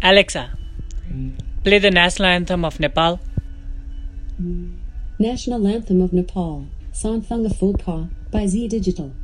Alexa, play the national anthem of Nepal. National Anthem of Nepal, Santhanga Phopha, by Z Digital.